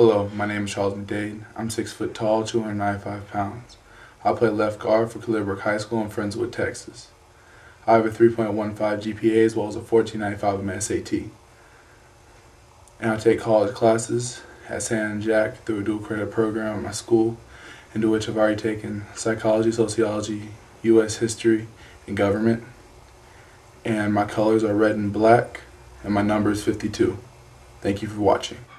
Hello, my name is Nicholls State. I'm 6 foot tall, 295 pounds. I play left guard for Clearbrook High School in Friendswood, Texas. I have a 3.15 GPA as well as a 1495 on my SAT. And I take college classes at San Jack through a dual credit program at my school, into which I've already taken psychology, sociology, U.S. history, and government. And my colors are red and black, and my number is 52. Thank you for watching.